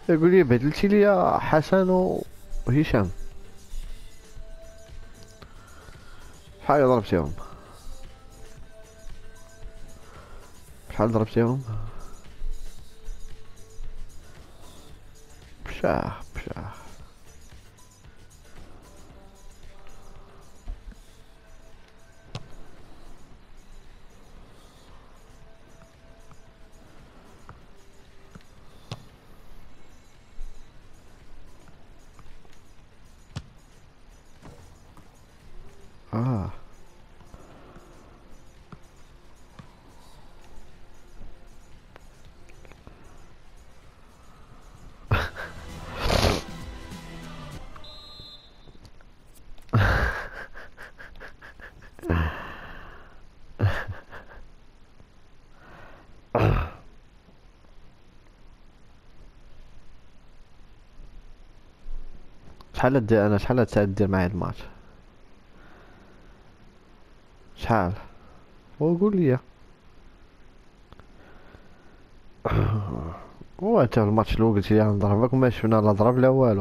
يقول لي بدلتي لي يا حسن وهشام، شحال ضربتيهم؟ شحال ضربتيهم؟ بشاخ بشاخ. اه شحال دير انا، شحال هاد الساعة دير معايا الماتش؟ شحال؟ وقول لي. هو انت الماتش الاول قلت لي نضربك وما شفنا لا ضرب لا والو.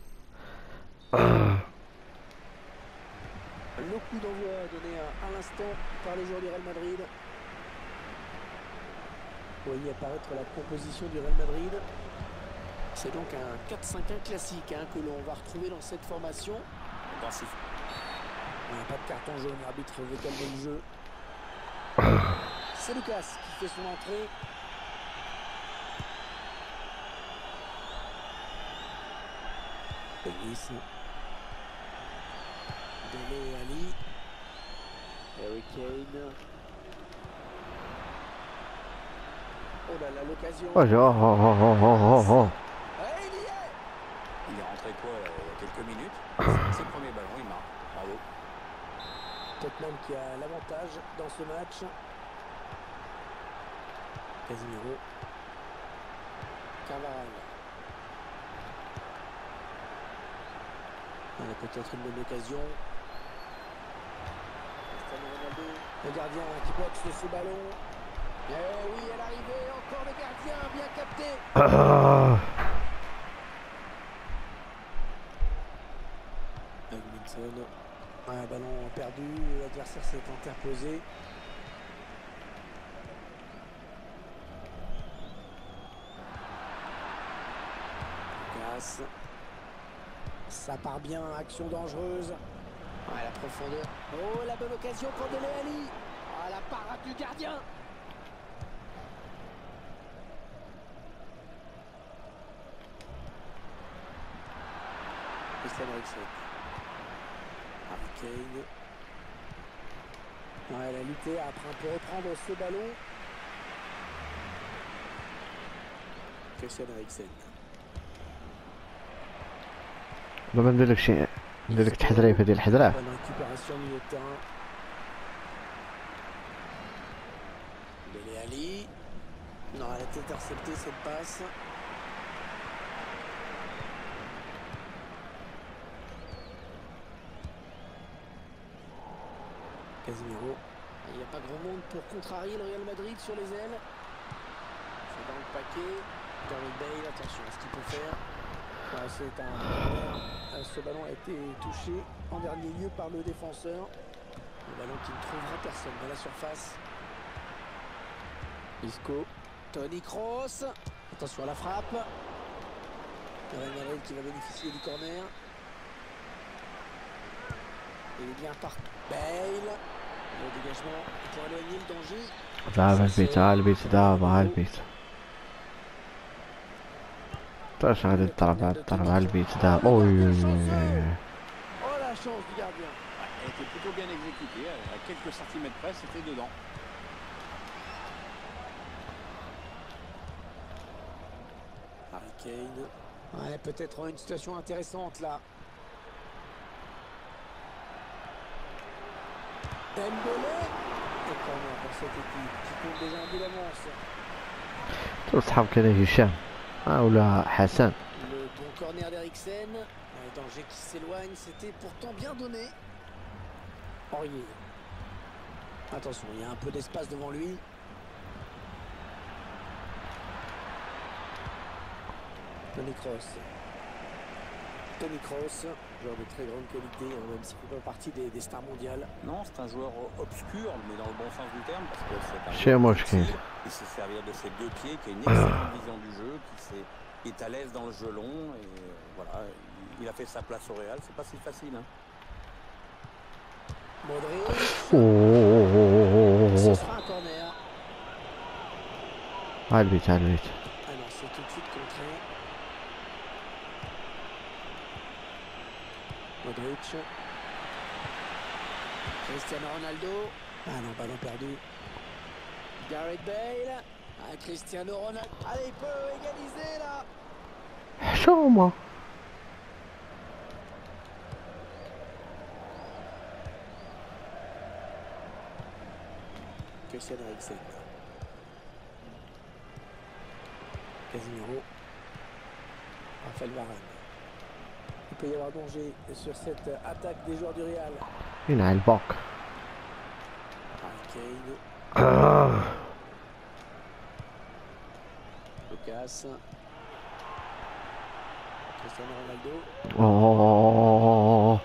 Le coup d'envoi donné à l'instant par les joueurs du Real Madrid. Vous voyez apparaître la composition du Real Madrid. C'est donc un 4-5-1 classique que l'on va retrouver dans cette formation. Il n'y a pas de carton jaune, l'arbitre veut calmer le jeu. C'est Lucas qui fait son entrée. Davis. Dele Ali. Harry Kane. Oh là là, l'occasion. Oh, oh. Il y est. Il est rentré quoi il y a quelques minutes. C'est le premier ballon, il marque. Bravo. Tottenham qui a l'avantage dans ce match. Casemiro. Carvajal. On a peut-être une bonne occasion. Cristiano Ronaldo. Le gardien qui boxe ce ballon. Eh oui, à l'arrivée, encore le gardien, bien capté. Edmondson. Un ballon perdu, l'adversaire s'est interposé. Lucas. Ça part bien, action dangereuse. La profondeur. Oh, la bonne occasion pour Dele Ali. La parade du gardien. Christian Eriksen. Harry Kane. Elle a lutté après un peu reprendre ce ballon. Christian Eriksen. دابا ندير لك شي، ندير لك تحذريف ديال الحذراف. Bonne récupération au milieu de terrain. Dele Ali. Non, elle a été interceptée cette passe. Casemiro. Il n'y a pas grand monde pour contrarier le Real Madrid sur les ailes. C'est dans le paquet. Gareth Bale, attention à ce qu'il peut faire. C'est un corner. Ce ballon a été touché en dernier lieu par le défenseur. Le ballon qui ne trouvera personne dans la surface. Isco. Toni Kroos. Attention à la frappe. Le Real Madrid qui va bénéficier du corner. Il est bien par Bale. Le dégagement pour éloigner le danger. دابا البيت دابا البيت. واش غادي تضرب على البيت دابا؟ Oh la chance du gardien. Elle était plutôt bien exécutée. À quelques centimètres près, c'était dedans. Harry Kane. Peut-être une situation intéressante là. Dembélé. Et corner pour cette équipe qui compte déjà un but d'avance. صحاب كذا هشام ولا حسن. Le bon corner d'Eriksen. Le danger qui s'éloigne, c'était pourtant bien donné. Aurier. Attention, il y a un peu d'espace devant lui. Toni Kroos. Toni Kroos, joueur de très grande qualité, hein, même s'il ne fait pas partie des stars mondiales. Non, c'est un joueur obscur, mais dans le bon sens du terme, parce que c'est un شي joueur مشكل. qui sait servir de ses deux pieds, qui a une excellente vision du jeu, qui est à l'aise dans le jeu long, et voilà, il a fait sa place au Real, c'est pas si facile. Hein. Modric. اوه Ce sera un corner. على البيت على البيت. Ah non, c'est tout de suite contré. Modric. Cristiano Ronaldo. Ah non, ballon perdu. Gareth Bale. Ah, Cristiano Ronaldo. Allez, il peut égaliser là. حشومة. Christian Eriksen. Casemiro. Raphaël Varane. Il peut y avoir danger sur cette attaque des joueurs du Real. هنا على الباك. Harry Kane. Lucas. Cristiano Ronaldo. اوه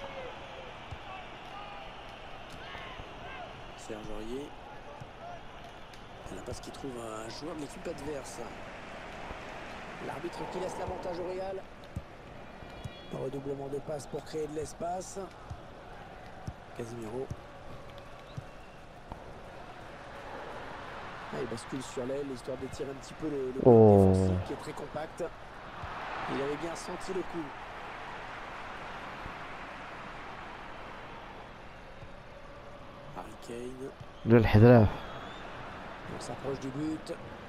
Serge Aurier. La passe qui trouve un joueur de l'équipe adverse. L'arbitre qui laisse l'avantage au Real. Un redoublement de passes pour créer de l'espace. Casemiro. Ah, il bascule sur l'aile, histoire d'étirer un petit peu le bloc défensif qui est très compact. Il avait bien senti le coup. Harry Kane. للحذراف. On s'approche du but.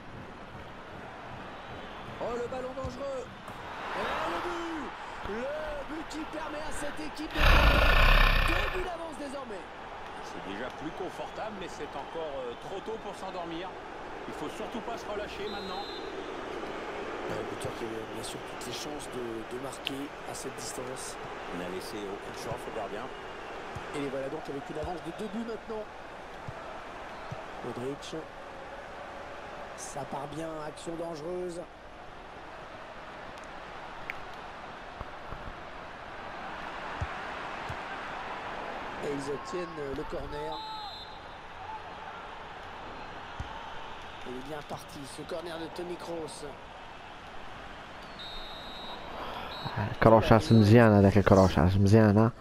Oh, le ballon dangereux. Et le but. Le but qui permet à cette équipe de prendre 2 buts d'avance désormais. C'est déjà plus confortable, mais c'est encore trop tôt pour s'endormir. Il faut surtout pas se relâcher maintenant. Le buteur qui a bien sûr toutes les chances de marquer à cette distance. On a laissé aucune chance au gardien. Et les voilà donc avec une avance de 2 buts maintenant. Modric. Ça part bien, action dangereuse. Et ils obtiennent le corner. Il est bien parti, ce corner de Toni Kroos. كروشات مزيانة هذاك الكروشات مزيانة.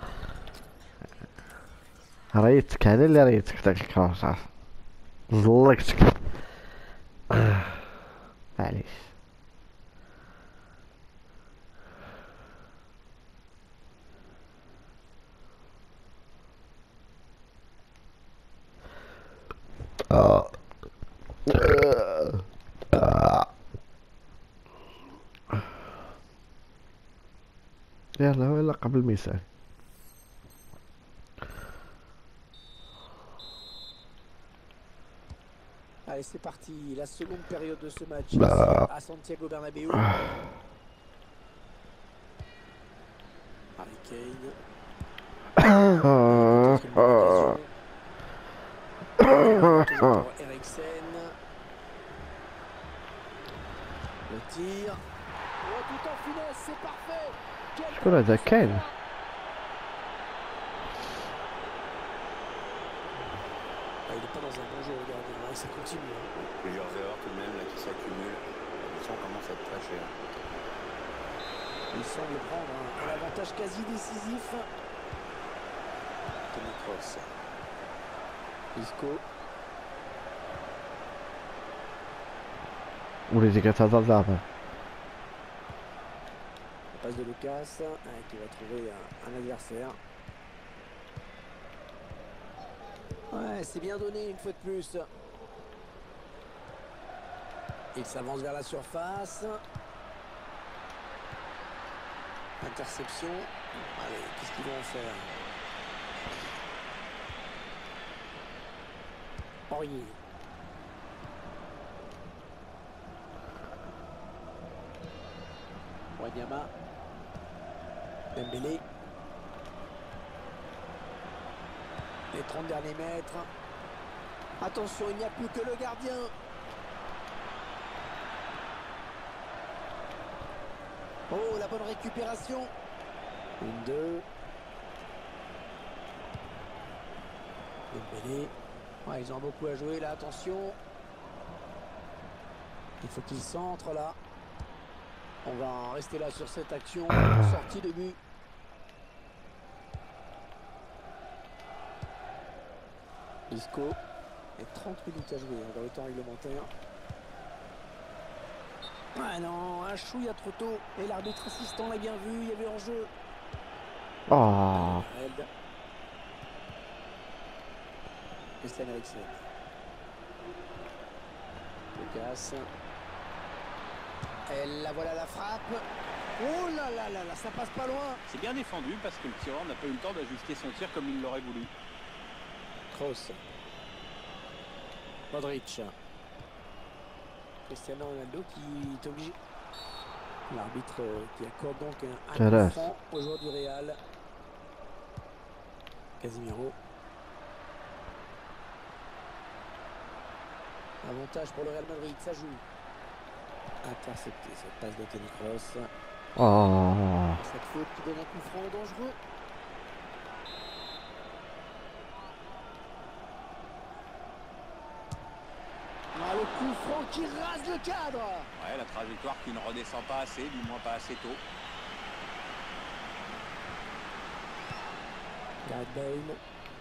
ريتك هذا اللي ريتك داك الكروشات. زلقتك. معليش. يلا ولا قبل ما يسأل. Allez, c'est parti, la seconde période de ce match ici à Santiago Bernabéu. Harry Kane. Pour Eriksen. Le tir. Oh, tout en finesse, c'est parfait. شكون هذا كاين؟ Ah, il n'est pas dans un bon jeu, regardez, hein, ça continue. Hein. Plusieurs erreurs tout de même là qui s'accumulent. La mission commence à être très chère. Il semble prendre un avantage quasi décisif. Toni Kroos. Isco. وليدي كتهضر دابا. Passe de Lucas qui va trouver un adversaire. Ouais, c'est bien donné une fois de plus. Il s'avance vers la surface. Interception. Allez, qu'est-ce qu'ils vont en faire? Aurier. Wanyama. Dembélé. Les 30 derniers mètres. Attention, il n'y a plus que le gardien. Oh, la bonne récupération. 1-2. Dembélé. Ouais, ils ont beaucoup à jouer là, attention. Il faut qu'ils centrent là. On va en rester là sur cette action. Sortie de but. Isco. Et 30 minutes à jouer dans le temps réglementaire. Ah non, un chouïa trop tôt. Et l'arbitre assistant l'a bien vu, il y avait hors-jeu. Oh. Christian Eriksen. Lucas. Et la voilà la frappe. Oh là là là là, ça passe pas loin. C'est bien défendu parce que le tireur n'a pas eu le temps d'ajuster son tir comme il l'aurait voulu. Kroos. Modric. Cristiano Ronaldo qui est obligé. L'arbitre qui accorde donc un coup franc au joueur du Real. Casemiro. Avantage pour le Real Madrid, ça joue. Intercepté cette passe de Toni Kroos. Oh. Cette faute qui donne un coup franc dangereux. Ah, le coup franc qui rase le cadre. Ouais, la trajectoire qui ne redescend pas assez, du moins pas assez tôt. Gareth Bale.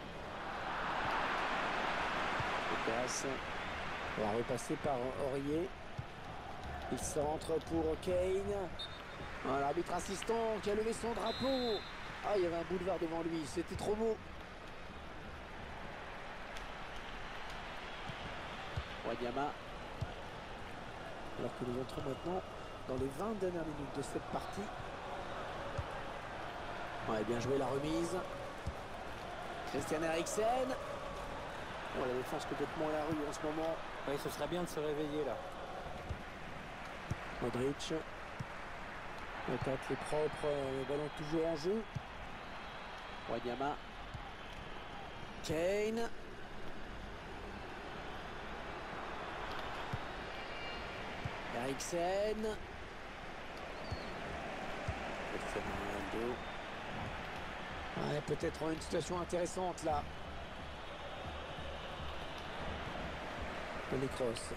Lucas. On va repasser par Aurier. Il centre pour Kane. Ah, l'arbitre assistant qui a levé son drapeau. Ah, il y avait un boulevard devant lui, c'était trop beau. Wanyama. Alors que nous entrons maintenant dans les 20 dernières minutes de cette partie. Ouais, bien joué la remise. Christian Eriksen. Oh, la défense complètement à la rue en ce moment. Oui, ce serait bien de se réveiller là. Modric. Le tacle est propre, le ballon toujours en jeu. Wanyama. Kane. Eriksen. Ronaldo. Ouais, peut-être une situation intéressante là. Toni Kroos.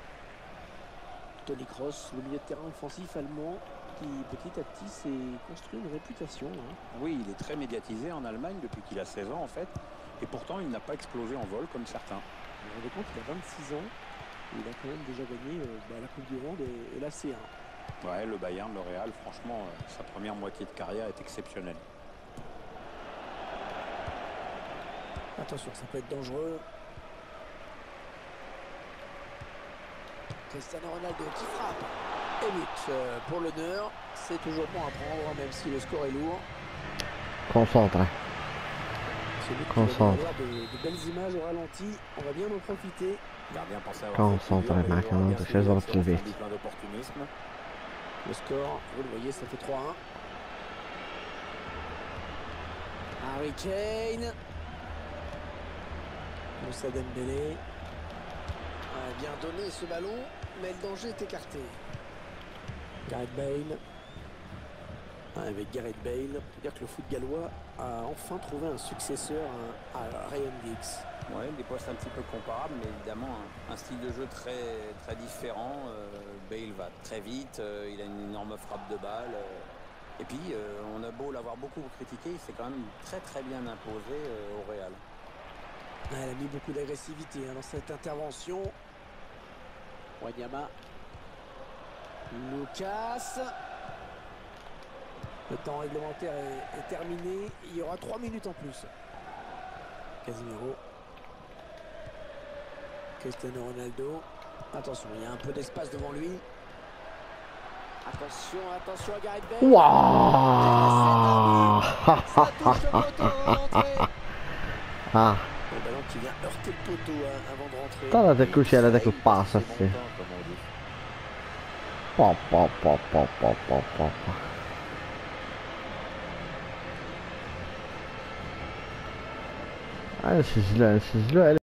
Toni Kroos, le milieu de terrain offensif allemand qui petit à petit s'est construit une réputation. Hein. Oui, il est très médiatisé en Allemagne depuis qu'il a 16 ans en fait. Et pourtant, il n'a pas explosé en vol comme certains. Vous vous rendez compte qu'il a 26 ans. Et il a quand même déjà gagné la Coupe du Monde et la C1. Ouais, le Bayern, le Real, franchement, sa première moitié de carrière est exceptionnelle. Attention, ça peut être dangereux. Cristiano Ronaldo qui frappe. Et but pour l'honneur. C'est toujours bon à prendre, même si le score est lourd. Concentré. Celui qui va avoir de belles images au ralenti. On va bien en profiter. Gardien pensait avoir Concentré maintenant, de chez eux plus vite. plein d'opportunisme. Le score, vous le voyez, ça fait 3-1. Harry Kane. Moussa Dembélé. A bien donné ce ballon, mais le danger est écarté. Gareth Bale. Avec Gareth Bale, on peut dire que le foot gallois a enfin trouvé un successeur à Ryan Giggs. Ouais, des postes un petit peu comparables, mais évidemment un style de jeu très différent. Bale va très vite, il a une énorme frappe de balle. Et puis, on a beau l'avoir beaucoup critiqué, il s'est quand même très bien imposé au Real. Elle a mis beaucoup d'agressivité dans cette intervention. Wanyama. Lucas. Le temps réglementaire est terminé. Il y aura 3 minutes en plus. Casemiro. Cristiano Ronaldo. Attention, il y a un peu d'espace devant lui. Attention à Gareth Bale. Waouh. Ça touche le poteau, rentrée. Ah. Le ballon qui vient heurter le poteau avant de rentrer. Tala da cucina da passa, sì. Po. Ah, c'est là,